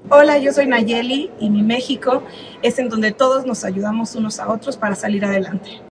Hola, yo soy Nayeli y mi México es en donde todos nos ayudamos unos a otros para salir adelante.